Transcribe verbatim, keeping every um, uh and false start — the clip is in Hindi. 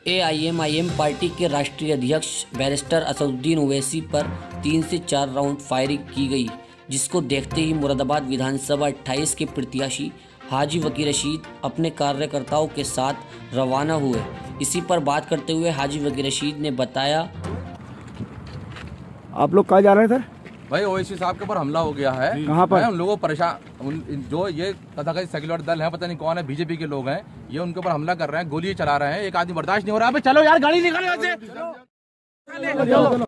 A I M I M party के राष्ट्रीय अध्यक्ष बैरिस्टर असदुद्दीन ओवैसी पर तीन से चार राउंड फायरिंग की गई, जिसको देखते ही मुरादाबाद विधानसभा अट्ठाईस के प्रत्याशी हाजी वकील रशीद अपने कार्यकर्ताओं के साथ रवाना हुए। इसी पर बात करते हुए हाजी वकील रशीद ने बताया, आप लोग कहाँ जा रहे हैं सर? भाई ओवैसी साहब के ऊपर हमला हो गया है। कहाँ पर? उन लोगों परेशान, जो ये तथाकथित सेक्युलर दल है, पता नहीं कौन है, बीजेपी के लोग हैं, ये उनके ऊपर हमला कर रहे हैं, गोली चला रहे हैं। एक आदमी बर्दाश्त नहीं हो रहा है। चलो यार, गाड़ी निकालो यहाँ से।